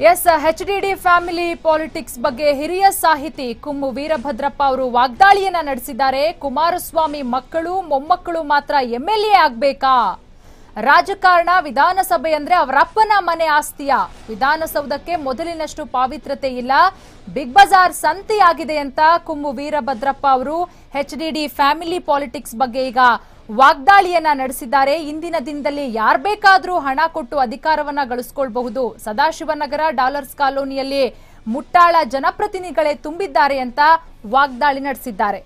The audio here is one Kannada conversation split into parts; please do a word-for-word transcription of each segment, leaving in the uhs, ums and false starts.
ಎಸ್ ಎಚ್ಡಿಡಿ ಫ್ಯಾಮಿಲಿ ಪಾಲಿಟಿಕ್ಸ್ ಬಗ್ಗೆ ಹಿರಿಯ ಸಾಹಿತಿ ಕುಮ್ಮು ವೀರಭದ್ರಪ್ಪ ಅವರು ವಾಗ್ದಾಳಿಯನ್ನ ನಡೆಸಿದ್ದಾರೆ. ಕುಮಾರಸ್ವಾಮಿ ಮಕ್ಕಳು ಮೊಮ್ಮಕ್ಕಳು ಮಾತ್ರ ಎಂಎಲ್ಎ ಆಗಬೇಕಾ? ರಾಜಕಾರಣ ವಿಧಾನಸಭೆ ಅಂದ್ರೆ ಅವರಪ್ಪನ ಮನೆ ಆಸ್ತಿಯ? ವಿಧಾನಸೌಧಕ್ಕೆ ಮೊದಲಿನಷ್ಟು ಪಾವಿತ್ರತೆ ಇಲ್ಲ, ಬಿಗ್ ಬಜಾರ್ ಸಂತಿ ಆಗಿದೆ ಅಂತ ಕುಮ್ಮು ವೀರಭದ್ರಪ್ಪ ಅವರು ಎಚ್ಡಿಡಿ ಫ್ಯಾಮಿಲಿ ಪಾಲಿಟಿಕ್ಸ್ ಬಗ್ಗೆ ಈಗ ವಾಗ್ದಾಳಿಯನ್ನ ನಡೆಸಿದ್ದಾರೆ. ಇಂದಿನ ದಿನದಲ್ಲಿ ಯಾರು ಬೇಕಾದರೂ ಹಣ ಕೊಟ್ಟು ಅಧಿಕಾರವನ್ನ ಗಳಿಸಿಕೊಳ್ಳಬಹುದು. ಸದಾಶಿವನಗರ ಡಾಲರ್ಸ್ ಕಾಲೋನಿಯಲ್ಲಿ ಮುಟ್ಟಾಳ ಜನಪ್ರತಿನಿಧಿಗಳೇ ತುಂಬಿದ್ದಾರೆ ಅಂತ ವಾಗ್ದಾಳಿ ನಡೆಸಿದ್ದಾರೆ.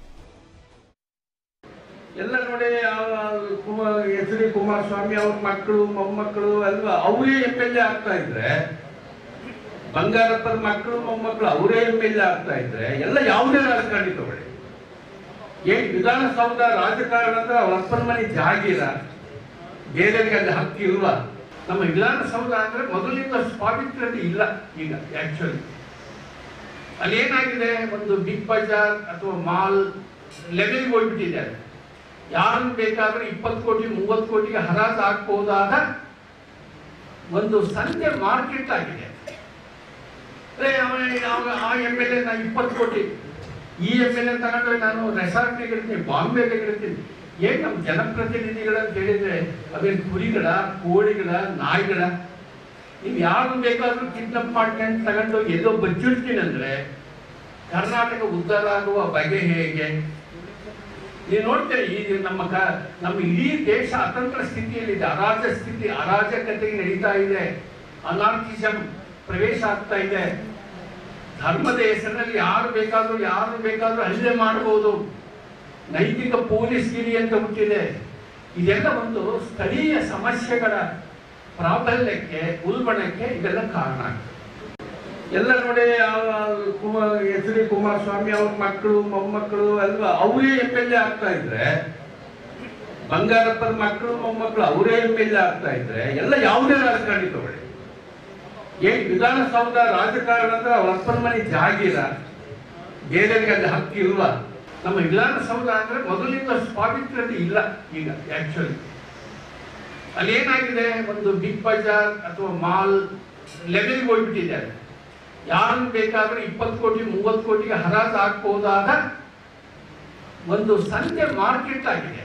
ಎಲ್ಲ ನೋಡಿ ಎಚ್ ಡಿ ಕುಮಾರಸ್ವಾಮಿ ಅವ್ರ ಮಕ್ಕಳು ಮೊಮ್ಮಕ್ಕಳು ಅಲ್ವಾ ಅವರೇ ಎಂ ಎಲ್ ಎ ಆಗ್ತಾ ಇದ್ರೆ, ಬಂಗಾರಪ್ಪನ ಮಕ್ಕಳು ಮೊಮ್ಮಕ್ಕಳು ಅವರೇ ಎಂ ಎಲ್ ಎ ಆಗ್ತಾ ಇದ್ರೆ ಎಲ್ಲ ಯಾವುದೇ ರಾಜಕಾರಣಿ ತಗೊಳ್ಳಿ, ಏನ್ ವಿಧಾನಸೌಧ ರಾಜಕಾರಣ ಅಂದ್ರೆ ಅವ್ರ ಅಪ್ಪನ ಮನೆ ಜಾಗೀರ, ಬೇರೆಯವರಿಗೆ ಅಲ್ಲಿ ಹಕ್ಕು ಇಲ್ವಾ? ನಮ್ಮ ವಿಧಾನಸೌಧ ಅಂದ್ರೆ ಮೊದಲಿಂದ ಪಾವಿತ್ರತೆ ಇಲ್ಲ. ಈಗ ಆಕ್ಚುಲಿ ಅಲ್ಲಿ ಏನಾಗಿದೆ, ಒಂದು ಬಿಗ್ ಬಜಾರ್ ಅಥವಾ ಮಾಲ್ ಲೆವೆಲ್ಗೆ ಹೋಗ್ಬಿಟ್ಟಿದೆ. ಯಾರು ಬೇಕಾದ್ರೆ ಇಪ್ಪತ್ತು ಕೋಟಿ ಮೂವತ್ತು ಕೋಟಿಗೆ ಹರಾಜು ಹಾಕಬಹುದಾದ ಒಂದು ಸಂತೆ ಮಾರ್ಕೆಟ್ ಆಗಿದೆ. ಆ ಎಂ ಎಲ್ ಎ ನಾ ಇಪ್ಪತ್ತು ಕೋಟಿ ಈ ಎಂ ಎಲ್ ಎ ತಗೊಂಡ್ರೆ ನಾನು ರೆಸಾರ್ಟ್ಗೆ ಇಡ್ತೀನಿ, ಬಾಂಬೆಗೆ ಇಡ್ತೀನಿ. ಏನ್ ನಮ್ಮ ಜನಪ್ರತಿನಿಧಿಗಳಂತ ಹೇಳಿದ್ರೆ ಅವೇನು ಕುರಿಗಳ, ಕೋಳಿಗಳ, ನಾಯಿಗಳ? ನೀವು ಯಾರು ಬೇಕಾದ್ರೂ ಕಿಡ್ನಾಪ್ ಮಾಡ್ಕೊಂಡು ತಗೊಂಡು ಎಲ್ಲೋ ಬಚ್ಚಿಡ್ತೀನಿ ಅಂದ್ರೆ ಕರ್ನಾಟಕ ಉದ್ಧಾರ ಆಗುವ ಬಗೆ ಹೇಗೆ? ನೀವು ನೋಡ್ತೀರಿ, ಈ ನಮ್ಮ ಕ ನಮ್ಮ ಇಡೀ ದೇಶ ಅತಂತ್ರ ಸ್ಥಿತಿಯಲ್ಲಿದೆ, ಅರಾಜ ಸ್ಥಿತಿ, ಅರಾಜಕತೆ ನಡೀತಾ ಇದೆ, ಅನಾರ್ಕಿಸಂ ಪ್ರವೇಶ ಆಗ್ತಾ ಇದೆ. ಧರ್ಮದ ಹೆಸರಿನಲ್ಲಿ ಯಾರು ಬೇಕಾದ್ರೂ ಯಾರು ಬೇಕಾದ್ರೂ ಹಲ್ಲೆ ಮಾಡಬಹುದು, ನೈತಿಕ ಪೊಲೀಸ್ಗಿರಿ ಅಂತ ಹುಟ್ಟಿದೆ. ಇದೆಲ್ಲ ಒಂದು ಸ್ಥಳೀಯ ಸಮಸ್ಯೆಗಳ ಪ್ರಾಬಲ್ಯಕ್ಕೆ, ಉಲ್ಬಣಕ್ಕೆ ಇದೆಲ್ಲ ಕಾರಣ ಆಗ್ತದೆ. ಎಲ್ಲ ನೋಡಿ ಎಚ್ ಡಿ ಕುಮಾರಸ್ವಾಮಿ ಅವ್ರ ಮಕ್ಕಳು ಮೊಮ್ಮಕ್ಕಳು ಅಲ್ವಾ ಅವರೇ ಎಂ ಎಲ್ ಎ ಆಗ್ತಾ ಇದ್ರೆ, ಬಂಗಾರಪ್ಪನ ಮಕ್ಕಳು ಮೊಮ್ಮಕ್ಕಳು ಅವರೇ ಎಂ ಎಲ್ ಎ ಆಗ್ತಾ ಇದ್ರೆ ಎಲ್ಲ ಯಾವುದೇ ರಾಜಕಾರಣಿ ತಗೊಳ್ಳಿ, ಏನ್ ವಿಧಾನಸೌಧ ರಾಜಕಾರಣ ಅಂದ್ರೆ ಅವ್ರ ಅಪ್ಪನ ಮನೆ ಜಾಗೀರ, ಬೇರೆಯವರಿಗೆ ಅಲ್ಲಿ ಹಕ್ಕು ಇಲ್ವಾ? ನಮ್ಮ ವಿಧಾನಸೌಧ ಅಂದ್ರೆ ಮೊದಲಿಂದ ಪಾವಿತ್ರತೆ ಇಲ್ಲ. ಈಗ ಆಕ್ಚುಲಿ ಅಲ್ಲಿ ಏನಾಗಿದೆ, ಒಂದು ಬಿಗ್ ಬಜಾರ್ ಅಥವಾ ಮಾಲ್ ಲೆವೆಲ್ಗೆ ಹೋಗ್ಬಿಟ್ಟಿದೆ. ಯಾರು ಬೇಕಾದ್ರೆ ಇಪ್ಪತ್ತು ಕೋಟಿ ಮೂವತ್ತು ಕೋಟಿಗೆ ಹರಾಜು ಹಾಕಬಹುದಾದ ಒಂದು ಸಂತೆ ಮಾರ್ಕೆಟ್ ಆಗಿದೆ.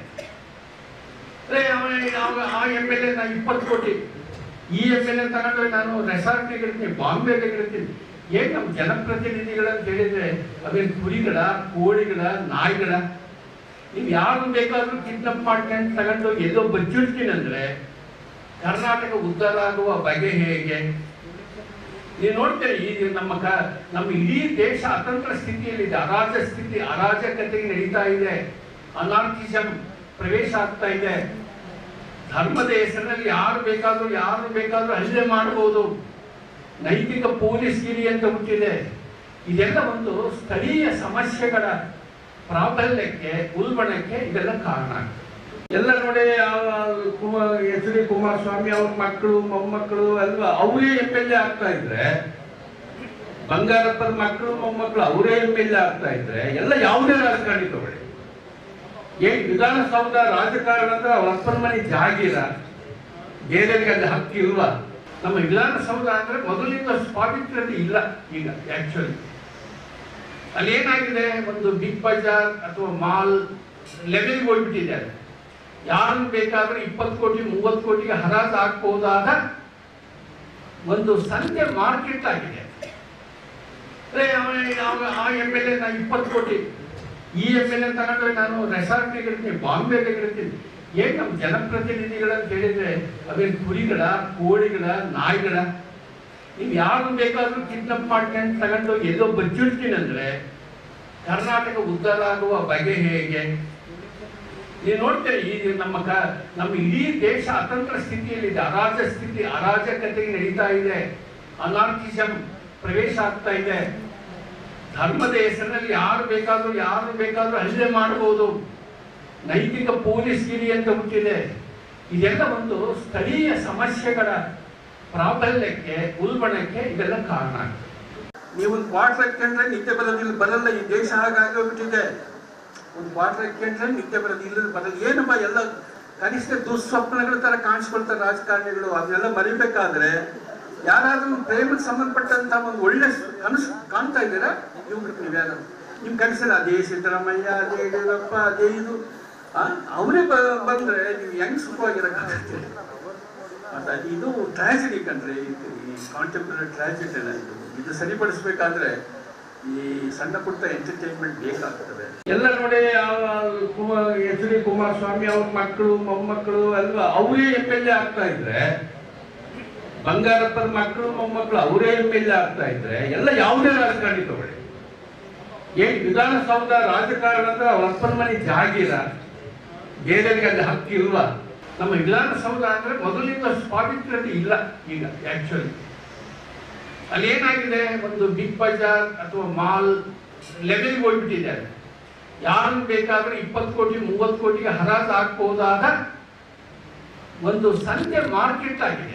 ಆ ಎಂ ಎಲ್ ಎ ನಾ ಇಪ್ಪತ್ತು ಕೋಟಿ ಈ ಎಂ ಎಲ್ ಎ ತಗೊಂಡ್ರೆ ನಾನು ರೆಸಾರ್ಟ್ಗೆ ಇಡ್ತೀನಿ, ಬಾಂಬೆಗೆ ಇಡ್ತೀನಿ. ಏನ್ ನಮ್ಮ ಜನಪ್ರತಿನಿಧಿಗಳಂತ ಹೇಳಿದ್ರೆ ಅವೇನು ಕುರಿಗಳ, ಕೋಳಿಗಳ, ನಾಯಿಗಳ? ನೀವು ಯಾರು ಬೇಕಾದ್ರೂ ಕಿಡ್ನಾಪ್ ಮಾಡ್ಕೊಂಡು ತಗೊಂಡು ಎಲ್ಲೋ ಬಚ್ಚಿಡ್ತೀನಿ ಅಂದ್ರೆ ಕರ್ನಾಟಕ ಉದ್ಧಾರ ಆಗುವ ಬಗೆ ಹೇಗೆ? ನೀವು ನೋಡ್ತೀರಿ, ಈ ನಮ್ಮ ಕ ನಮ್ಮ ಇಡೀ ದೇಶ ಅತಂತ್ರ ಸ್ಥಿತಿಯಲ್ಲಿದೆ, ಅರಾಜ ಸ್ಥಿತಿ, ಅರಾಜಕತೆ ನಡೀತಾ ಇದೆ, ಅನಾರ್ಕಿಸಂ ಪ್ರವೇಶ ಆಗ್ತಾ ಇದೆ. ಧರ್ಮದ ಹೆಸರಿನಲ್ಲಿ ಯಾರು ಬೇಕಾದ್ರೂ ಯಾರು ಬೇಕಾದ್ರೂ ಹಲ್ಲೆ ಮಾಡಬಹುದು, ನೈತಿಕ ಪೊಲೀಸ್ಗಿರಿ ಅಂತ ಹುಟ್ಟಿದೆ. ಇದೆಲ್ಲ ಒಂದು ಸ್ಥಳೀಯ ಸಮಸ್ಯೆಗಳ ಪ್ರಾಬಲ್ಯಕ್ಕೆ, ಉಲ್ಬಣಕ್ಕೆ ಇದೆಲ್ಲ ಕಾರಣ ಆಗ್ತದೆ. ಎಲ್ಲ ನೋಡಿ ಎಚ್ ಡಿ ಕುಮಾರಸ್ವಾಮಿ ಅವ್ರ ಮಕ್ಕಳು ಮೊಮ್ಮಕ್ಕಳು ಅಲ್ವಾ ಅವರೇ ಎಂ ಎಲ್ ಎ ಆಗ್ತಾ ಇದ್ರೆ, ಬಂಗಾರಪ್ಪನ ಮಕ್ಕಳು ಮೊಮ್ಮಕ್ಕಳು ಅವರೇ ಎಂ ಎಲ್ ಎ ಆಗ್ತಾ ಇದ್ರೆ ಎಲ್ಲ ಯಾವುದೇ ರಾಜಕಾರಣಿ ತಗೊಳ್ಳಿ, ಏನ್ ವಿಧಾನಸೌಧ ರಾಜಕಾರಣ ಅಂದ್ರೆ ಅವ್ರ ಅಪ್ಪನ ಮನೆ ಜಾಗೀರ, ಬೇರೆಯವರಿಗೆ ಅಲ್ಲಿ ಹಕ್ಕು ಇಲ್ವಾ? ನಮ್ಮ ವಿಧಾನಸೌಧ ಅಂದ್ರೆ ಮೊದಲಿಂದ ಪಾವಿತ್ರತೆ ಇಲ್ಲ. ಈಗ ಆಕ್ಚುಲಿ ಅಲ್ಲಿ ಏನಾಗಿದೆ, ಒಂದು ಬಿಗ್ ಬಜಾರ್ ಅಥವಾ ಮಾಲ್ ಲೆವೆಲ್ಗೆ ಹೋಗ್ಬಿಟ್ಟಿದೆ. ಯಾರು ಬೇಕಾದ್ರೆ ಇಪ್ಪತ್ತು ಕೋಟಿ ಮೂವತ್ತು ಕೋಟಿಗೆ ಹರಾಜು ಹಾಕಬಹುದಾದ ಒಂದು ಸಂತೆ ಮಾರ್ಕೆಟ್ ಆಗಿದೆ. ಆ ಎಂ ಎಲ್ ಎ ನಾ ಇಪ್ಪತ್ತು ಕೋಟಿ ಈ ಎಂ ಎಲ್ ಎ ತಗೊಂಡ್ರೆ ನಾನು ರೆಸಾರ್ಟ್ಗೆ ಇಡ್ತೀನಿ, ಬಾಂಬೆಗೆ ಇಡ್ತೀನಿ. ಏನ್ ನಮ್ಮ ಜನಪ್ರತಿನಿಧಿಗಳಂತ ಹೇಳಿದ್ರೆ ಅವೇನು ಕುರಿಗಳ, ಕೋಳಿಗಳ, ನಾಯಿಗಳ? ನೀವು ಯಾರು ಬೇಕಾದ್ರೂ ಕಿಡ್ನಾಪ್ ಮಾಡ್ಕೊಂಡು ತಗೊಂಡು ಎಲ್ಲೋ ಬಚ್ಚಿಡ್ತೀನಿ ಅಂದ್ರೆ ಕರ್ನಾಟಕ ಉದ್ಧಾರ ಆಗುವ ಬಗೆ ಹೇಗೆ? ನೀವು ನೋಡ್ತೀರಿ, ಈ ನಮ್ಮ ಕ ನಮ್ಮ ಇಡೀ ದೇಶ ಅತಂತ್ರ ಸ್ಥಿತಿಯಲ್ಲಿದೆ, ಅರಾಜ ಸ್ಥಿತಿ, ಅರಾಜಕತೆ ನಡೀತಾ ಇದೆ, ಅನಾರ್ಕಿಸಂ ಪ್ರವೇಶ ಆಗ್ತಾ ಇದೆ. ಧರ್ಮದ ಹೆಸರಿನಲ್ಲಿ ಯಾರು ಬೇಕಾದ್ರೂ ಯಾರು ಬೇಕಾದ್ರೂ ಹಲ್ಲೆ ಮಾಡಬಹುದು, ನೈತಿಕ ಪೊಲೀಸ್ಗಿರಿ ಅಂತ ಹುಟ್ಟಿದೆ. ಇದೆಲ್ಲ ಒಂದು ಸ್ಥಳೀಯ ಸಮಸ್ಯೆಗಳ ಪ್ರಾಬಲ್ಯಕ್ಕೆ, ಉಲ್ಬಣಕ್ಕೆ ಇದೆಲ್ಲ ಕಾರಣ ಆಗ್ತದೆ. ನೀವು ಒಂದು ಕ್ವಾರ್ಟರ್ ಹಾಕೊಂಡ್ರೆ ನಿತ್ಯ ಬರೋದಿಲ್ಲ, ಬರಲ್ಲ. ಈ ದೇಶ ಹಾಗಾಗೋಗ್ಬಿಟ್ಟಿದೆ. ಒಂದು ಕ್ವಾರ್ಟರ್ ಹಾಕೊಂಡ್ರೆ ನಿತ್ಯ ಬರೋದು, ಇಲ್ಲದ ಬರಲ್ಲ. ಏನಪ್ಪ ಎಲ್ಲ ಕನಿಷ್ಠ ದುಸ್ವಪ್ನಗಳ ತರ ಕಾಣಿಸ್ಕೊಳ್ತಾರೆ ರಾಜಕಾರಣಿಗಳು. ಅದನ್ನೆಲ್ಲ ಮರಿಬೇಕಾದ್ರೆ ಯಾರಾದ್ರೂ ಪ್ರೇಮಕ್ಕೆ ಸಂಬಂಧಪಟ್ಟಂತ ಒಂದು ಒಳ್ಳೆ ಕನಸು ಕಾಣ್ತಾ ಇದ್ದೀರಾ? ಯುವಕರು ನೀವ್ಯಾರು ನಿಮ್ ಕನಸಲ್ಲ ಅದೇ ಸಿದ್ದರಾಮಯ್ಯ, ಅದೇ ಯಡಿಯೂರಪ್ಪ, ಅದೇ ಇದು ಅವರೇ ಬಂದ್ರೆ ನೀವು ಹೆಂಗ್ ಸುಖವಾಗಿರಕ್ಕಾಗತ್ತೆ? ಮತ್ತೆ ಇದು ಟ್ರಾಜಿಡಿ ಕಂಡ್ರೆ, ಈ ಕಾಂಟೆಂಪ್ರರಿ ಟ್ರಾಜಿಡಿ ಅಲ್ಲ ಇದು. ಇದು ಸರಿಪಡಿಸ್ಬೇಕಾದ್ರೆ ಈ ಸಣ್ಣ ಪುಟ್ಟ ಎಂಟರ್ಟೈನ್ಮೆಂಟ್ ಬೇಕಾಗ್ತದೆ. ಎಲ್ಲ ನೋಡಿ ಎಚ್ ಡಿ ಕುಮಾರಸ್ವಾಮಿ ಅವ್ರ ಮಕ್ಕಳು ಮೊಮ್ಮಕ್ಕಳು ಅಲ್ವಾ ಅವರೇ ಎಂ ಎಲ್ ಎ ಆಗ್ತಾ ಇದ್ರೆ, ಬಂಗಾರಪ್ಪರ ಮಕ್ಕಳು ಮೊಮ್ಮಕ್ಕಳು ಅವರೇ ಎಂ ಎಲ್ ಎ ಆಗ್ತಾ ಇದ್ರೆ ಎಲ್ಲ ಯಾವುದೇ ರಾಜಕಾರಣಿ ತಗೊಳ್ಳಿ, ಏನ್ ವಿಧಾನಸೌಧ ರಾಜಕಾರಣ ಅಂದ್ರೆ ಅವ್ರ ಅಪ್ಪನ ಮನೆ ಜಾಗಿರ, ಬೇರೆಯವರಿಗೆ ಅಲ್ಲಿ ಹಕ್ಕು ಇಲ್ವಾ? ನಮ್ಮ ವಿಧಾನಸೌಧ ಅಂದ್ರೆ ಮೊದಲಿಂದ ಸ್ವಾತಂತ್ರ್ಯತೆ ಇಲ್ಲ ಈಗ. ಆಕ್ಚುಲಿ ಅಲ್ಲಿ ಏನಾಗಿದೆ, ಒಂದು ಬಿಗ್ ಬಜಾರ್ ಅಥವಾ ಮಾಲ್ ಲೆವೆಲ್ಗೆ ಹೋಗ್ಬಿಟ್ಟಿದೆ. ಯಾರು ಬೇಕಾದ್ರೆ ಇಪ್ಪತ್ತು ಕೋಟಿ ಮೂವತ್ತು ಕೋಟಿಗೆ ಹರಾಜು ಹಾಕಬಹುದಾದ ಒಂದು ಸಂಜೆ ಮಾರ್ಕೆಟ್ ಆಗಿದೆ.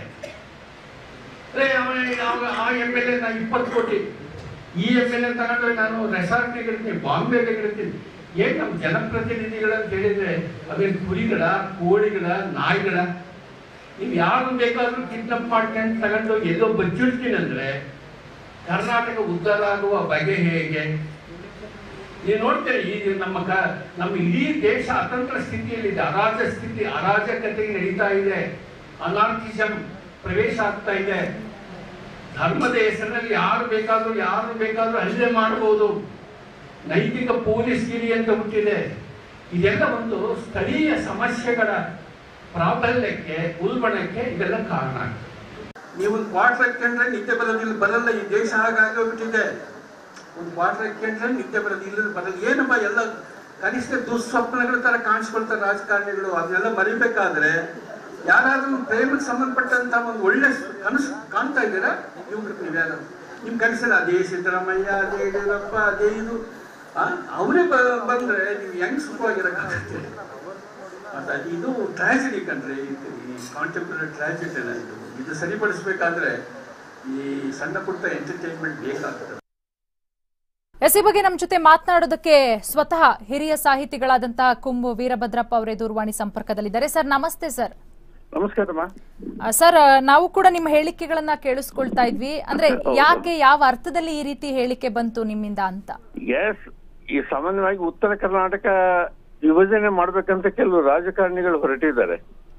ಆ ಎಂ ಎಲ್ ಎ ನಾನು ಇಪ್ಪತ್ತು ಕೋಟಿ ಈ ಎಂ ಎಲ್ ಎ ತಗೊಂಡು ನಾನು ರೆಸಾರ್ಟ್ ಇರ್ತೀನಿ, ಬಾಂಬೆಗೆ ಇರ್ತೀನಿ. ಏನ್ ನಮ್ಮ ಜನಪ್ರತಿನಿಧಿಗಳಂತ ಹೇಳಿದ್ರೆ ಅವೇನು ಕುರಿಗಳ, ಕೋಳಿಗಳ, ನಾಯಿಗಳ? ನೀವು ಯಾರು ಬೇಕಾದ್ರೂ ಕಿಡ್ನಾಪ್ ಮಾಡ್ಕೊಂಡು ತಗೊಂಡು ಎಲ್ಲೋ ಬಚ್ಚಿಡ್ತೀನಿ ಅಂದ್ರೆ ಕರ್ನಾಟಕ ಉದ್ಧಾರ ಆಗುವ ಬಗೆ ಹೇಗೆ? ನೀವು ನೋಡ್ತೀರಿ, ಈಗ ನಮ್ಮ ಕ ನಮ್ಮ ಇಡೀ ದೇಶ ಅತಂತ್ರ ಸ್ಥಿತಿಯಲ್ಲಿದೆ, ಅರಾಜ ಸ್ಥಿತಿ, ಅರಾಜಕತೆ ನಡೀತಾ ಇದೆ, ಅನಾರ್ಕಿಸಮ್ ಪ್ರವೇಶ ಆಗ್ತಾ ಇದೆ. ಧರ್ಮದ ಹೆಸರಿನಲ್ಲಿ ಯಾರು ಬೇಕಾದ್ರೂ ಯಾರು ಬೇಕಾದ್ರೂ ಹಲ್ಲೆ ಮಾಡಬಹುದು, ನೈತಿಕ ಪೊಲೀಸ್ ಗಿರಿ ಅಂತ ಹುಟ್ಟಿದೆ. ಇದೆಲ್ಲ ಒಂದು ಸ್ಥಳೀಯ ಸಮಸ್ಯೆಗಳ ಪ್ರಾಬಲ್ಯಕ್ಕೆ, ಉಲ್ಬಣಕ್ಕೆ ಇದೆಲ್ಲ ಕಾರಣ ಆಗ್ತದೆ. ನೀವು ಒಂದು ಕ್ವಾರ್ಟರ್ ಹಾಕೊಂಡ್ರೆ ನಿತ್ಯ ಬರೋದಿಲ್ಲ ಬರಲ್ಲ, ಈ ದೇಶ ಹಾಗಾಗಿ ಹೋಗ್ಬಿಟ್ಟಿದೆ. ಒಂದು ಕ್ವಾರ್ಟರ್ ಹಾಕೊಂಡ್ರೆ ನಿತ್ಯ ಬರೋದು ಇಲ್ಲ ಬರಲ್ಲ. ಏನಪ್ಪ ಎಲ್ಲ ಕನಿಷ್ಠ ದುಸ್ವಪ್ನಗಳ ತರ ಕಾಣಿಸ್ಕೊಳ್ತಾರೆ ರಾಜಕಾರಣಿಗಳು. ಅದನ್ನೆಲ್ಲ ಮರಿಬೇಕಾದ್ರೆ ಯಾರಾದ್ರೂ ಪ್ರೇಮಕ್ಕೆ ಸಂಬಂಧಪಟ್ಟಂತ ಒಂದು ಒಳ್ಳೆ ಕನಸು ಕಾಣ್ತಾ ಇದ್ದೀರಾ? ಯುವಕರು ನೀವ್ಯಾರು ನಿಮ್ ಕನಸಲ್ಲ ಅದೇ ಸಿದ್ದರಾಮಯ್ಯ, ಅದೇ ಯಡಿಯೂರಪ್ಪ, ಅದೇ ಇದು ಅವರೇ ಬಂದ್ರೆ ನೀವು ಹೆಂಗ್ ಸುಖವಾಗಿರಕ್ಕಾಗತ್ತೆ? ಮತ್ತೆ ಇದು ಟ್ರಾಜಿಡಿ ಕಂಡ್ರೆ, ಈ ಕಾಂಟೆಂಪ್ರರಿ ಟ್ರಾಜಿಡಿ ಅಲ್ಲ ಇದು. ಇದು ಸರಿಪಡಿಸ್ಬೇಕಾದ್ರೆ ಈ ಸಣ್ಣ ಪುಟ್ಟ ಎಂಟರ್ಟೈನ್ಮೆಂಟ್ ಬೇಕಾಗ್ತದೆ. ಎಸ್ ಈ ಬಗ್ಗೆ ನಮ್ಮ ಜೊತೆ ಮಾತನಾಡೋದಕ್ಕೆ ಸ್ವತಃ ಹಿರಿಯ ಸಾಹಿತಿಗಳಾದಂತಹ ಕುಂಬು ವೀರಭದ್ರಪ್ಪ ಅವರೇ ದೂರವಾಣಿ ಸಂಪರ್ಕದಲ್ಲಿದ್ದಾರೆ. ಸರ್ ನಮಸ್ತೆ. ಸರ್ ನಮಸ್ಕಾರ ಸರ್, ನಾವು ಕೂಡ ನಿಮ್ಮ ಹೇಳಿಕೆಗಳನ್ನ ಕೇಳಿಸ್ಕೊಳ್ತಾ ಇದ್ವಿ. ಅಂದ್ರೆ ಯಾಕೆ, ಯಾವ ಅರ್ಥದಲ್ಲಿ ಈ ರೀತಿ ಹೇಳಿಕೆ ಬಂತು ನಿಮ್ಮಿಂದ ಅಂತ? ಎಸ್, ಈ ಸಾಮಾನ್ಯವಾಗಿ ಉತ್ತರ ಕರ್ನಾಟಕ ವಿಭಜನೆ ಮಾಡ್ಬೇಕಂತ ಕೆಲವು ರಾಜಕಾರಣಿಗಳು ಹೊರಟಿದ್ದಾರೆ.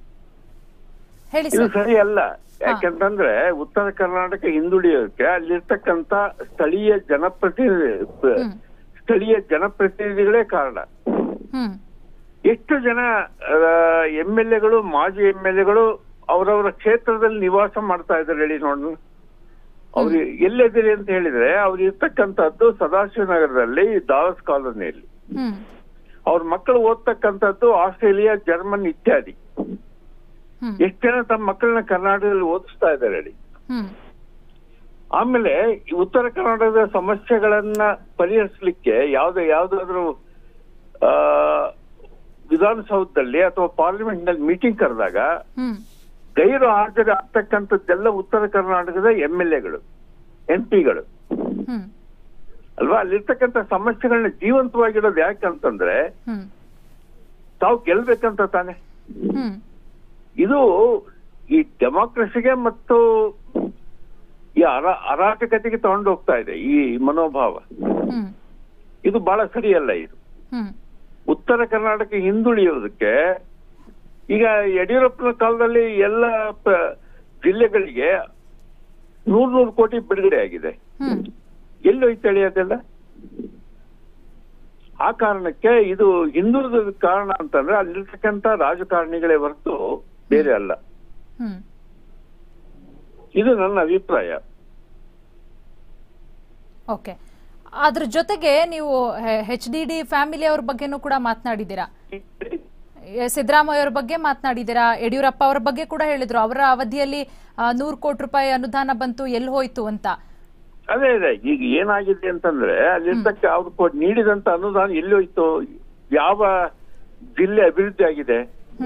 ಇದು ಸರಿ ಅಲ್ಲ. ಯಾಕೆಂತಂದ್ರೆ ಉತ್ತರ ಕರ್ನಾಟಕ ಹಿಂದುಳಿಯೋಕೆ ಅಲ್ಲಿರ್ತಕ್ಕಂತ ಸ್ಥಳೀಯ ಜನಪ್ರತಿನಿಧಿ ಸ್ಥಳೀಯ ಜನಪ್ರತಿನಿಧಿಗಳೇ ಕಾರಣ. ಎಷ್ಟು ಜನ ಎಂ ಎಲ್ ಎಗಳು, ಮಾಜಿ ಎಂ ಎಲ್ ಎಗಳು ಅವರವರ ಕ್ಷೇತ್ರದಲ್ಲಿ ನಿವಾಸ ಮಾಡ್ತಾ ಇದ್ದಾರೆ ಹೇಳಿ ನೋಡೋಣ. ಅವ್ರು ಎಲ್ಲಿದ್ದೀರಿ ಅಂತ ಹೇಳಿದ್ರೆ ಅವ್ರು ಇರ್ತಕ್ಕಂಥದ್ದು ಸದಾಶಿವನಗರದಲ್ಲಿ, ದಾವಸ್ ಕಾಲೋನಿಯಲ್ಲಿ. ಅವ್ರ ಮಕ್ಕಳು ಓದ್ತಕ್ಕಂಥದ್ದು ಆಸ್ಟ್ರೇಲಿಯಾ, ಜರ್ಮನ್ ಇತ್ಯಾದಿ. ಎಷ್ಟು ಜನ ತಮ್ಮ ಮಕ್ಕಳನ್ನ ಕರ್ನಾಟಕದಲ್ಲಿ ಓದಿಸ್ತಾ ಇದ್ದಾರೆ ಹೇಳಿ. ಆಮೇಲೆ ಉತ್ತರ ಕರ್ನಾಟಕದ ಸಮಸ್ಯೆಗಳನ್ನ ಪರಿಹರಿಸಲಿಕ್ಕೆ ಯಾವ್ದು ಯಾವ್ದಾದ್ರು ಆ ವಿಧಾನಸೌಧದಲ್ಲಿ ಅಥವಾ ಪಾರ್ಲಿಮೆಂಟ್ ನಲ್ಲಿ ಮೀಟಿಂಗ್ ಕರೆದಾಗ ಗೈರು ಹಾಜರಿ ಆಗ್ತಕ್ಕಂಥದ್ದೆಲ್ಲ ಉತ್ತರ ಕರ್ನಾಟಕದ ಎಂ ಎಲ್ ಎಗಳು, ಎಂ ಪಿಗಳು ಅಲ್ವಾ. ಅಲ್ಲಿರ್ತಕ್ಕಂಥ ಸಮಸ್ಯೆಗಳನ್ನ ಜೀವಂತವಾಗಿಡೋದು ಯಾಕಂತಂದ್ರೆ ತಾವು ಗೆಲ್ಬೇಕಂತ ತಾನೆ. ಇದು ಈ ಡೆಮಾಕ್ರಸಿಗೆ ಮತ್ತು ಈ ಅರಾ ಅರಾಜಕತೆಗೆ ತಗೊಂಡು ಹೋಗ್ತಾ ಇದೆ ಈ ಮನೋಭಾವ. ಇದು ಬಹಳ ಸರಿಯಲ್ಲ. ಇದು ಉತ್ತರ ಕರ್ನಾಟಕ ಹಿಂದುಳಿಯೋದಕ್ಕೆ ಈಗ ಯಡಿಯೂರಪ್ಪನ ಕಾಲದಲ್ಲಿ ಎಲ್ಲ ಜಿಲ್ಲೆಗಳಿಗೆ ನೂರ್ ನೂರು ಕೋಟಿ ಬಿಡುಗಡೆ ಆಗಿದೆ. ಎಲ್ಲೋಯ್ತಳಿ ಅದೆಲ್ಲ? ಆ ಕಾರಣಕ್ಕೆ ಇದು ಹಿಂದುಳಿದ ಕಾರಣ ಅಂತಂದ್ರೆ ಅಲ್ಲಿರ್ತಕ್ಕಂಥ ರಾಜಕಾರಣಿಗಳೇ ಹೊರತು ಬೇರೆ ಅಲ್ಲ. ಇದು ನನ್ನ ಅಭಿಪ್ರಾಯ. ಓಕೆ, ಅದ್ರ ಜೊತೆಗೆ ನೀವು ಎಚ್ ಡಿ ಡಿ ಫ್ಯಾಮಿಲಿ ಅವ್ರ ಬಗ್ಗೆನೂ ಕೂಡ ಮಾತನಾಡಿದ್ದೀರಾ, ಸಿದ್ದರಾಮಯ್ಯ ಅವ್ರ ಬಗ್ಗೆ ಮಾತನಾಡಿದ್ದೀರಾ, ಯಡಿಯೂರಪ್ಪ ಅವರ ಬಗ್ಗೆ ಕೂಡ ಹೇಳಿದ್ರು ಅವರ ಅವಧಿಯಲ್ಲಿ ನೂರು ಕೋಟಿ ರೂಪಾಯಿ ಅನುದಾನ ಬಂತು, ಎಲ್ಲಿ ಹೋಯ್ತು ಅಂತ. ಅದೇ ಅದೇ ಈಗ ಏನಾಗಿದೆ ಅಂತಂದ್ರೆ ಅಲ್ಲಿರ್ತಕ್ಕ ಅವ್ರು ನೀಡಿದಂತ ಅನುದಾನ ಎಲ್ಲಿ ಹೋಯ್ತು, ಯಾವ ಜಿಲ್ಲೆ ಅಭಿವೃದ್ಧಿ ಆಗಿದೆ,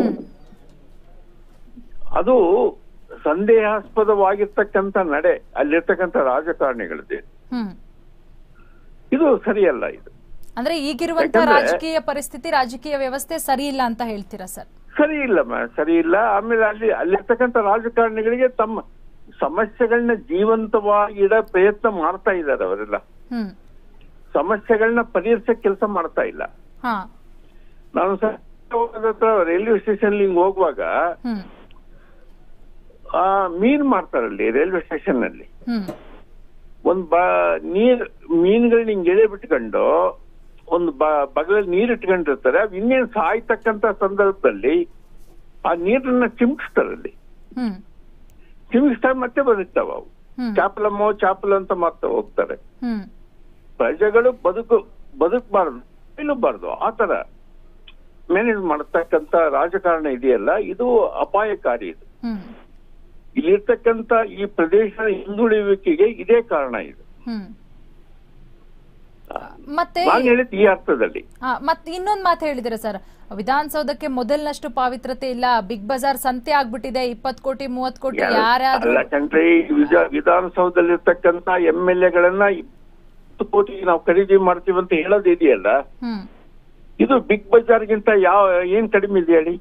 ಅದು ಸಂದೇಹಾಸ್ಪದವಾಗಿರ್ತಕ್ಕಂಥ ನಡೆ ಅಲ್ಲಿರ್ತಕ್ಕಂಥ ರಾಜಕಾರಣಿಗಳದ್ದೇ. ಇದು ಸರಿಯಲ್ಲ. ಇದು ಅಂದ್ರೆ ಈಗಿರುವಂತಹ ರಾಜಕೀಯ ಪರಿಸ್ಥಿತಿ, ರಾಜಕೀಯ ವ್ಯವಸ್ಥೆ ಸರಿ ಇಲ್ಲ ಅಂತ ಹೇಳ್ತೀರಾ ಸರ್? ಸರಿ ಇಲ್ಲ ಮ ಸರಿ ಇಲ್ಲ. ಆಮೇಲೆ ಅಲ್ಲಿ ಅಲ್ಲಿರ್ತಕ್ಕಂಥ ರಾಜಕಾರಣಿಗಳಿಗೆ ತಮ್ಮ ಸಮಸ್ಯೆಗಳನ್ನ ಜೀವಂತವಾಗಿ ಇಡೋ ಪ್ರಯತ್ನ ಮಾಡ್ತಾ ಇದ್ದಾರೆ ಅವರೆಲ್ಲ. ಹ್ಮ್ ಸಮಸ್ಯೆಗಳನ್ನ ಪರಿಹರಿಸಕ್ ಕೆಲಸ ಮಾಡ್ತಾ ಇಲ್ಲ. ಹಾ ನಾನು ಹತ್ರ ರೈಲ್ವೆ ಸ್ಟೇಷನ್ ಹಿಂಗ್ ಹೋಗುವಾಗ ಹ್ಮ್ ಆ ಮೀನ್ ಮಾರ್ತಾರಲ್ಲಿ ರೈಲ್ವೆ ಸ್ಟೇಷನ್ ನಲ್ಲಿ ಹ್ಮ್ ಒಂದ್ ಬ ನೀರ್ ಮೀನುಗಳನ್ನ ಹಿಂಗ್ ಎಳೆ ಬಿಟ್ಕೊಂಡು ಒಂದು ಬ ಬಗಲಲ್ಲಿ ನೀರ್ ಇಟ್ಕೊಂಡಿರ್ತಾರೆ. ಅವ್ ಇನ್ನೇನ್ ಸಾಯ್ತಕ್ಕಂತ ಸಂದರ್ಭದಲ್ಲಿ ಆ ನೀರನ್ನ ಚಿಮ್ಕಿಸ್ತಾರಲ್ಲಿ. ಹ್ಮ್ ಚಿಮ್ಕಿಸ್ತಾ ಮತ್ತೆ ಬದುಕ್ತಾವ ಅವು. ಹ್ಮ್ ಚಾಪಲಮ್ಮೋ ಚಾಪಲ ಅಂತ ಮಾರ್ತಾ ಹೋಗ್ತಾರೆ. ಹ್ಮ್ ಪ್ರಜೆಗಳು ಬದುಕು ಬದುಕಬಾರ್ದು ಇಲ್ಲಬಾರ್ದು ಆ ತರ ಮ್ಯಾನೇಜ್ ಮಾಡತಕ್ಕಂತ ರಾಜಕಾರಣ ಇದೆಯಲ್ಲ, ಇದು ಅಪಾಯಕಾರಿ. ಇದು ಹ್ಮ್ ಇಲ್ಲಿರ್ತಕ್ಕಂತ ಈ ಪ್ರದೇಶದ ಹಿಂದುಳಿಯುವಿಕೆಗೆ ಇದೇ ಕಾರಣ. ಇದು ಹ್ಮ್ ಮತ್ತೆ ನಾನು ಹೇಳಿದ್ ಈ ಅರ್ಥದಲ್ಲಿ. ಮತ್ತೆ ಇನ್ನೊಂದ್ ಮಾತು ಹೇಳಿದ್ರೆ ಸರ್, ವಿಧಾನಸೌಧಕ್ಕೆ ಮೊದಲಿನಷ್ಟು ಪಾವಿತ್ರತೆ ಇಲ್ಲ, ಬಿಗ್ ಬಜಾರ್ ಸಂತೆ ಆಗ್ಬಿಟ್ಟಿದೆ, ಇಪ್ಪತ್ ಕೋಟಿ ಮೂವತ್ ಕೋಟಿ ಯಾರ್ಯಾರು ಅಲ್ಲ ಕಣ್ರಿ, ವಿಧಾನಸೌಧದಲ್ಲಿ ಇರ್ತಕ್ಕಂತ ಎಂ ಎಲ್ ಎಗಳನ್ನ ಇಪ್ಪತ್ತು ಕೋಟಿ ನಾವು ಖರೀದಿ ಮಾಡ್ತೀವಿ ಅಂತ ಹೇಳೋದು ಇದೆಯಲ್ಲ, ಹ್ಮ್ ಇದು ಬಿಗ್ ಬಜಾರ್ಗಿಂತ ಯಾವ ಏನ್ ಕಡಿಮೆ ಇದೆ ಹೇಳಿ?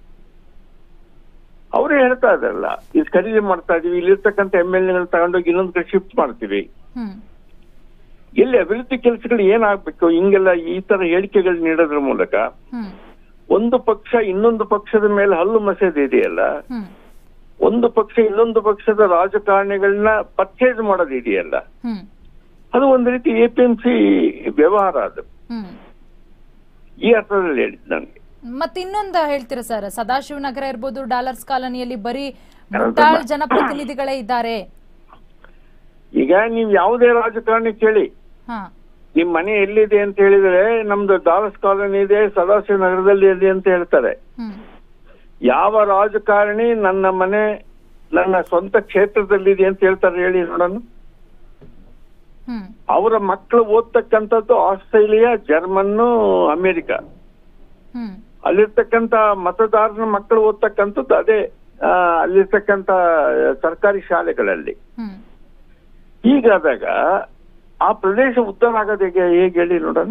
ಅವರೇ ಹೇಳ್ತಾ ಇದಾರಲ್ಲ, ಇದು ಖರೀದಿ ಮಾಡ್ತಾ ಇದೀವಿ, ಇಲ್ಲಿರ್ತಕ್ಕಂಥ ಎಂ ಎಲ್ ಎಗಳನ್ನ ತಗೊಂಡೋಗಿ ಇನ್ನೊಂದು ಕಡೆ ಶಿಫ್ಟ್ ಮಾಡ್ತೀವಿ. ಹ್ಮ್ ಎಲ್ಲಿ ಅಭಿವೃದ್ಧಿ ಕೆಲಸಗಳು ಏನಾಗ್ಬೇಕು? ಹಿಂಗೆಲ್ಲ ಈ ತರ ಹೇಳಿಕೆಗಳು ನೀಡೋದ್ರ ಮೂಲಕ ಹ್ಮ್ ಒಂದು ಪಕ್ಷ ಇನ್ನೊಂದು ಪಕ್ಷದ ಮೇಲೆ ಹಲ್ಲು ಮಸೆದು ಇದೆಯಲ್ಲ, ಹ್ಮ್ ಒಂದು ಪಕ್ಷ ಇನ್ನೊಂದು ಪಕ್ಷದ ರಾಜಕಾರಣಿಗಳನ್ನ ಪರ್ಚೇಸ್ ಮಾಡೋದು ಇದೆಯಲ್ಲ, ಹ್ಮ್ ಅದು ಒಂದು ರೀತಿ ಎ ಪಿ ಎಂ ಸಿ ವ್ಯವಹಾರ. ಅದು ಹ್ಮ್ ಈ ಅರ್ಥದಲ್ಲಿ ಹೇಳಿದ್ ನನಗೆ. ಮತ್ತೆ ಇನ್ನೊಂದು ಹೇಳ್ತೀರಾ ಸರ್, ಸದಾಶಿವನಗರ ಇರ್ಬೋದು, ಡಾಲರ್ಸ್ ಕಾಲೋನಿಯಲ್ಲಿ ಬರೀ ಮುಟ್ಟಾಳ್ ಜನಪ್ರತಿನಿಧಿಗಳೇ ಇದ್ದಾರೆ. ಈಗ ನೀವ್ ಯಾವುದೇ ರಾಜಕಾರಣಿ ಕೇಳಿ, ಹಾ ನಿಮ್ ಮನೆ ಎಲ್ಲಿದೆ ಅಂತ ಹೇಳಿದ್ರೆ ನಮ್ದು ಡಾಲರ್ಸ್ ಕಾಲೋನಿ ಇದೆ, ಸದಾಶಿವ ನಗರದಲ್ಲಿ ಇದೆ ಅಂತ ಹೇಳ್ತಾರೆ. ಹ್ಮ್ ಯಾವ ರಾಜಕಾರಣಿ ನನ್ನ ಮನೆ ನನ್ನ ಸ್ವಂತ ಕ್ಷೇತ್ರದಲ್ಲಿದೆ ಅಂತ ಹೇಳ್ತಾರೆ ಹೇಳಿ ನೋಡೋಣ? ಹ್ಮ್ ಅವರ ಮಕ್ಕಳು ಓದ್ತಕ್ಕಂಥದ್ದು ಆಸ್ಟ್ರೇಲಿಯಾ, ಜರ್ಮನ್ನು, ಅಮೆರಿಕ. ಹ್ಮ್ ಅಲ್ಲಿರ್ತಕ್ಕಂತ ಮತದಾರನ ಮಕ್ಕಳು ಓದ್ತಕ್ಕಂಥದ್ದು ಅದೇ ಅಲ್ಲಿರ್ತಕ್ಕಂತ ಸರ್ಕಾರಿ ಶಾಲೆಗಳಲ್ಲಿ. ಹ್ಮ್ ಹೀಗಾದಾಗ ಆ ಪ್ರದೇಶ ಉದ್ಧಾರ ಆಗೋದು ಹೇಗೆ ಹೇಗೆ ಹೇಳಿ ನೋಡೋಣ?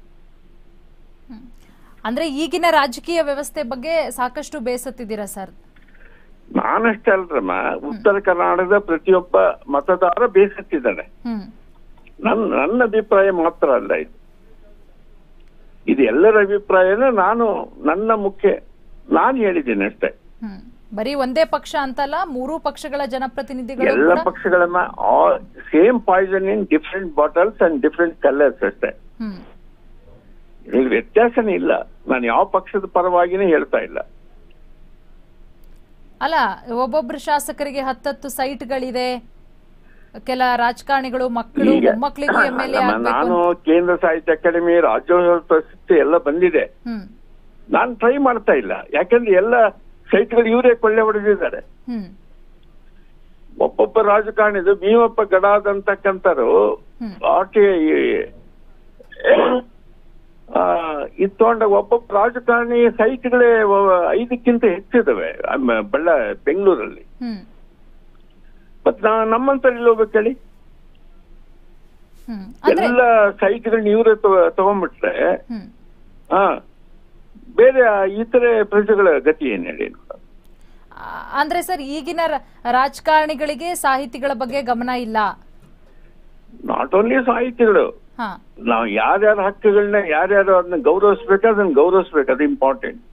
ಅಂದ್ರೆ ಈಗಿನ ರಾಜಕೀಯ ವ್ಯವಸ್ಥೆ ಬಗ್ಗೆ ಸಾಕಷ್ಟು ಬೇಸತ್ತಿದ್ದೀರಾ ಸರ್? ನಾನಷ್ಟೇ ಅಲ್ರಮ್ಮ, ಉತ್ತರ ಕರ್ನಾಟಕದ ಪ್ರತಿಯೊಬ್ಬ ಮತದಾರ ಬೇಸತ್ತಿದ್ದಾನೆ. ಹ್ಮ್ ನನ್ ನನ್ನ ಅಭಿಪ್ರಾಯ ಮಾತ್ರ ಅಲ್ಲ ಇದು, ಇದು ಎಲ್ಲರ ಅಭಿಪ್ರಾಯನ ನಾನು ನನ್ನ ಮುಖ್ಯ ನಾನು ಹೇಳಿದ್ದೀನಿ ಅಷ್ಟೇ. ಹ್ಮ್ ಬರೀ ಒಂದೇ ಪಕ್ಷ ಅಂತಲ್ಲ, ಮೂರೂ ಪಕ್ಷಗಳ ಜನಪ್ರತಿನಿಧಿಗಳು ಎಲ್ಲ ಪಕ್ಷಗಳನ್ನ same poison in different bottles and different colours ಅಷ್ಟೇ. ಹ್ಮ್ ಈಗ ವ್ಯತ್ಯಾಸನೇ ಇಲ್ಲ. ನಾನು ಯಾವ ಪಕ್ಷದ ಪರವಾಗಿನೇ ಹೇಳ್ತಾ ಇಲ್ಲ. ಅಲ್ಲ, ಒಬ್ಬೊಬ್ರು ಶಾಸಕರಿಗೆ ಹತ್ತತ್ತು ಸೈಟ್ಗಳಿದೆ, ಕೆಲ ರಾಜಕಾರಣಿಗಳು ಮಕ್ಕಳು ಮೊಮ್ಮಕ್ಕಳಿಗೂ ಎಂ ಎಲ್ ಎ ನಾನು ಕೇಂದ್ರ ಸಾಹಿತ್ಯ ಅಕಾಡೆಮಿ, ರಾಜ್ಯೋತ್ಸವ ಪ್ರಶಸ್ತಿ ಎಲ್ಲ ಬಂದಿದೆ. ಹ್ಮ್ ನಾನು ಟ್ರೈ ಮಾಡ್ತಾ ಇಲ್ಲ, ಯಾಕಂದ್ರೆ ಎಲ್ಲ ಸೈಟ್ಗಳು ಇವರೇ ಕೊಳ್ಳೆ ಹೊಡೆದಿದ್ದಾರೆ. ಹ್ಮ್ ಒಬ್ಬೊಬ್ಬ ರಾಜಕಾರಣಿದು ಭೀಮಪ್ಪ ಗಡಾದಂತಕ್ಕಂಥರು ಆಕೆ ಇದು ತಗೊಂಡಾಗ ಒಬ್ಬೊಬ್ಬ ರಾಜಕಾರಣಿ ಸೈಟ್ಗಳೇ ಐದಕ್ಕಿಂತ ಹೆಚ್ಚಿದಾವೆ ಬಳ್ಳ ಬೆಂಗಳೂರಲ್ಲಿ. ಮತ್ ನಾ ನಮ್ಮಂತಲ್ಲಿ ಹೋಗ್ಬೇಕು ಹೇಳಿ? ಎಲ್ಲ ಸೈಟ್ಗಳನ್ನ ಇವರೇ ತಗೊಂಡ್ಬಿಟ್ರೆ ಹಾ ಬೇರೆ ಇತರೆ ಪ್ರಜೆಗಳ ಗತಿ ಏನ್ ಹೇಳಿ? ಅಂದ್ರೆ ಸರ್, ಈಗಿನ ರಾಜಕಾರಣಿಗಳಿಗೆ ಸಾಹಿತಿಗಳ ಬಗ್ಗೆ ಗಮನ ಇಲ್ಲ. ನಾಟ್ ಓನ್ಲಿ ಸಾಹಿತಿಗಳು, ನಾವು ಯಾರ್ಯಾರ ಹಕ್ಕುಗಳನ್ನ ಯಾರ್ಯಾರು ಅದನ್ನ ಗೌರವಿಸ್ಬೇಕು, ಅದನ್ನ ಗೌರವಿಸ್ಬೇಕು, ಅದು ಇಂಪಾರ್ಟೆಂಟ್.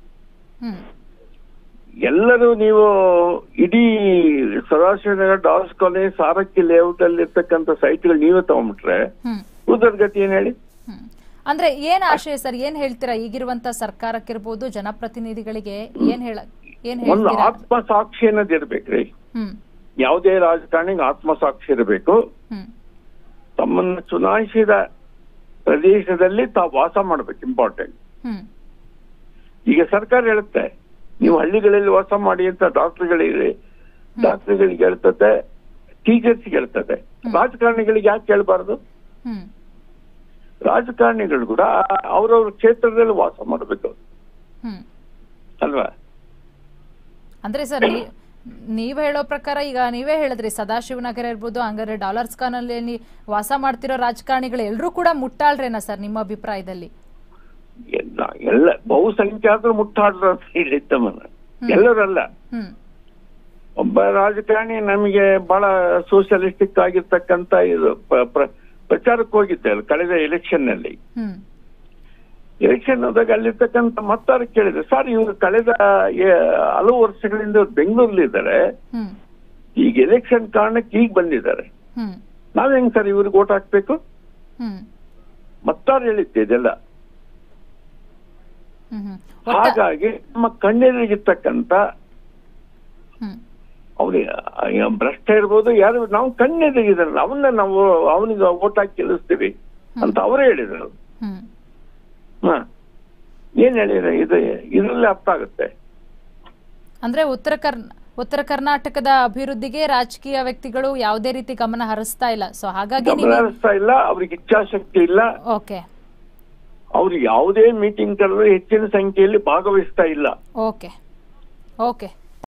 ಎಲ್ಲರೂ ನೀವು ಇಡೀ Sadashivanagar, dollars colony, Sarakki layout ಅಲ್ಲಿ ಇರ್ತಕ್ಕಂಥ ಸೈಟ್ಗಳು ನೀವೇ ತಗೊಂಡ್ಬಿಟ್ರೆ ಉಳಿದ ಗತಿ ಏನ್ ಹೇಳಿ? ಅಂದ್ರೆ ಏನ್ ಆಶಯ ಸರ್, ಏನ್ ಹೇಳ್ತೀರಾ ಈಗಿರುವಂತ ಸರ್ಕಾರಕ್ಕಿರ್ಬೋದು, ಜನಪ್ರತಿನಿಧಿಗಳಿಗೆ ಏನ್ ಹೇಳ ಏನ್ ಒಂದು ಆತ್ಮಸಾಕ್ಷಿ ಅನ್ನೋದು ಇರ್ಬೇಕ್ರಿ. ಯಾವುದೇ ರಾಜಕಾರಣಿಗೆ ಆತ್ಮಸಾಕ್ಷಿ ಇರಬೇಕು. ತಮ್ಮನ್ನ ಚುನಾಯಿಸಿದ ಪ್ರದೇಶದಲ್ಲಿ ತಾವು ವಾಸ ಮಾಡ್ಬೇಕು, ಇಂಪಾರ್ಟೆಂಟ್. ಈಗ ಸರ್ಕಾರ ಹೇಳುತ್ತೆ ನೀವು ಹಳ್ಳಿಗಳಲ್ಲಿ ವಾಸ ಮಾಡಿ ಅಂತ ಡಾಕ್ಟರ್ಗಳಿಗೆ ಡಾಕ್ಟರ್ಗಳಿಗೆ ಹೇಳ್ತದೆ, ಟೀಚರ್ಸ್ಗೆ ಹೇಳ್ತದೆ. ರಾಜಕಾರಣಿಗಳಿಗೆ ಯಾಕೆ ಕೇಳಬಾರ್ದು? ರಾಜಕಾರಣಿಗಳು ಕೂಡ ಅವ್ರವ್ರ ಕ್ಷೇತ್ರದಲ್ಲಿ ವಾಸ ಮಾಡಬೇಕು ಅಲ್ವಾ? ಅಂದ್ರೆ ಸರ್, ನೀವ್ ಹೇಳೋ ಪ್ರಕಾರ ಈಗ ನೀವೇ ಹೇಳಿದ್ರಿ, ಸದಾಶಿವನಗರ ಇರ್ಬೋದು, ಹಂಗಾರೆ ಡಾಲರ್ಸ್ ಕಾಲೋನಿಯಲ್ಲಿ ವಾಸ ಮಾಡ್ತಿರೋ ರಾಜಕಾರಣಿಗಳು ಎಲ್ಲರೂ ಕೂಡ ಮುಟ್ಟಾಳ್ರೇನಾ ಸರ್ ನಿಮ್ಮ ಅಭಿಪ್ರಾಯದಲ್ಲಿ? ಎಲ್ಲ ಎಲ್ಲ ಬಹುಸಂಖ್ಯಾತರು ಮುಟ್ಟಾಡ್ರ ಹೇಳಿದ್ದಮ್ಮನ, ಎಲ್ಲರಲ್ಲ. ಒಬ್ಬ ರಾಜಕಾರಣಿ ನಮಗೆ ಬಹಳ ಸೋಷಿಯಲಿಸ್ಟಿಕ್ ಆಗಿರ್ತಕ್ಕಂತ ಇದು ಪ್ರಚಾರಕ್ಕೆ ಹೋಗಿದ್ದೆ ಕಳೆದ ಎಲೆಕ್ಷನ್ ನಲ್ಲಿ. ಎಲೆಕ್ಷನ್ ಹೋದಾಗ ಅಲ್ಲಿರ್ತಕ್ಕಂಥ ಮತ್ತಾರು ಕೇಳಿದೆ, ಸರ್ ಇವರು ಕಳೆದ ಹಲವು ವರ್ಷಗಳಿಂದ ಬೆಂಗಳೂರಲ್ಲಿ ಇದ್ದಾರೆ, ಈಗ ಎಲೆಕ್ಷನ್ ಕಾರಣಕ್ಕೆ ಈಗ ಬಂದಿದ್ದಾರೆ, ನಾವ್ ಹೆಂಗ್ ಸರ್ ಇವ್ರಿಗೆ ಓಟ್ ಹಾಕ್ಬೇಕು? ಮತ್ತಾರು ಹೇಳಿದ್ದೆ ಇದೆಲ್ಲ. ಹಾಗಾಗಿ ನಮ್ಮ ಕಣ್ಣೆದುರಿಗಿರ್ತಕ್ಕಂಥ ಅವನಿಗೆ ಭ್ರಷ್ಟ ಇರ್ಬೋದು, ಯಾರು ನಾವು ಕಣ್ಣೆದುರಿಗಿದಾರಲ್ಲ ಅವನ್ನ ನಾವು ಅವನಿಗೆ ಓಟ್ ಹಾಕಿ ಗೆಲ್ಲಿಸ್ತೀವಿ ಅಂತ ಅವರೇ ಹೇಳಿದರು. ಹ ಏನ್ ಹೇಳಿದ್ರೆ ಇದು ಇದರಲ್ಲಿ ಅರ್ಥ ಆಗುತ್ತೆ. ಅಂದ್ರೆ ಉತ್ತರ ಕರ್ ಉತ್ತರ ಕರ್ನಾಟಕದ ಅಭಿವೃದ್ಧಿಗೆ ರಾಜಕೀಯ ವ್ಯಕ್ತಿಗಳು ಯಾವುದೇ ರೀತಿ ಗಮನ ಹರಿಸ್ತಾ ಇಲ್ಲ. ಸೊ ಹಾಗಾಗಿ ಗಮನ ಹರಿಸ್ತಾ ಇಲ್ಲ, ಅವ್ರಿಗೆ ಇಚ್ಛಾಶಕ್ತಿ ಇಲ್ಲ. ಓಕೆ, ಅವ್ರು ಯಾವುದೇ ಮೀಟಿಂಗ್ ಕರೆದ್ರು ಹೆಚ್ಚಿನ ಸಂಖ್ಯೆಯಲ್ಲಿ ಭಾಗವಹಿಸ್ತಾ ಇಲ್ಲ. Okay okay